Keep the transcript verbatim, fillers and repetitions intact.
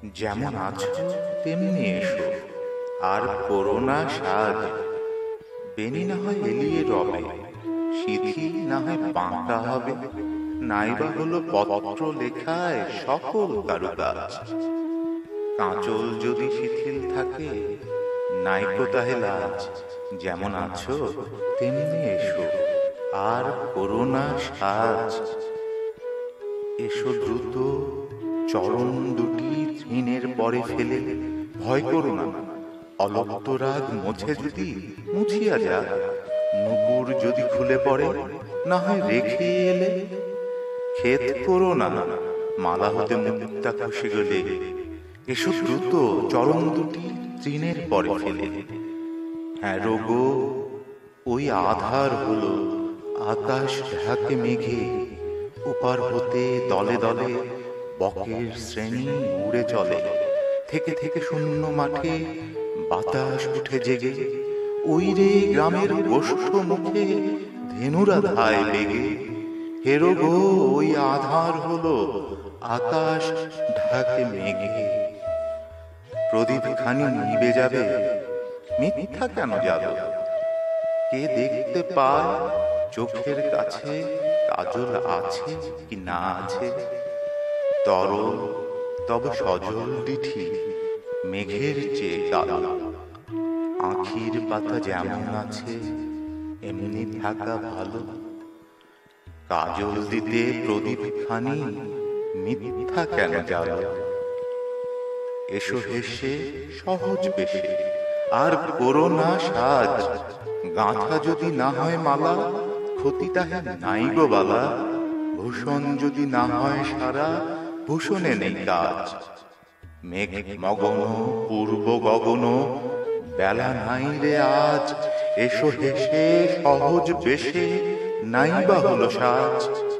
যেমন আছো তেমনি এসো, আর করোনা সাজ। বেনি না হয় এলিয়ে রবে, সিথি না হয় বাঁকা হবে, নাইবা হলো পত্র লেখায় সকল কারুকাজ। কাঁচল যদি শিথিল থাকে, নাইকো তাহে লাজ। যেমন আছো তেমনি এসো, আর করোনা সাজ। এসো দ্রুত, চরণ দুটি তৃণের পরে ফেলে। ভয় করো না, অলক্ত রাগ মোছে যদি মুছিয়া যাক। নুপুর যদি খুলে পড়ে, না হয় রেখে এলে। ক্ষেত করো না, মালা হতে মুক্তা খসে গেলে। এসো দ্রুত, চরণ দুটি তৃণের পরে ফেলে। হ্যাঁ রোগো, ওই আধার হলো আকাশ ঢাকে মেঘে। ওপার হতে দলে দলে বকের শ্রেণী উড়ে চলে। থেকে থেকে শূন্য মাঠে বাতাস উঠে জেগে। ওই রে গ্রামের গোষ্ঠ মুখে ধেনুরা ধায় বেগে। হেরো গো, ওই আধার হলো আকাশ ঢাকে মেঘে। প্রদীপ খানি নিবে যাবে, মিথ্যা কেন যাবে? কে দেখতে পায় চোখের কাছে কাজল আছে কি না আছে? তরল তব সজল ডিঠি মেঘের চেয়ে কালো। আখির পাতা যেমন আছে এমনি থাকা ভালো। কাজল দিতে প্রদীপ খানি মিথ্যা কেন জ্বালো? এসো হেসে সহজ বেশে, আর করোনা সাজ। গাঁথা যদি না হয় মালা, ক্ষতি তাহে নাই গো বালা। ভূষণ যদি না হয় সারা, ভূষণে নেই কাজ। মেঘ মগন পূর্ব গগন, বেলা নাই রে আজ। এসো হেসে সহজ বেশে, নাইবা হলো সাজ।